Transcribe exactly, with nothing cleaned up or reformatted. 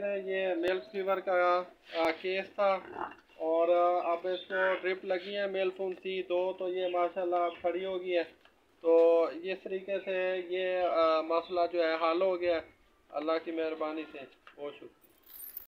रहे हैं ये मेल फीवर का आ, केस था और आ, अब इसको ड्रिप लगी है मेल फुंसी दो, तो ये माशाल्लाह खड़ी हो गई है। तो इस तरीके से ये आ, मसला जो है हल हो गया अल्लाह की मेहरबानी से। बहुत शुक्रिया।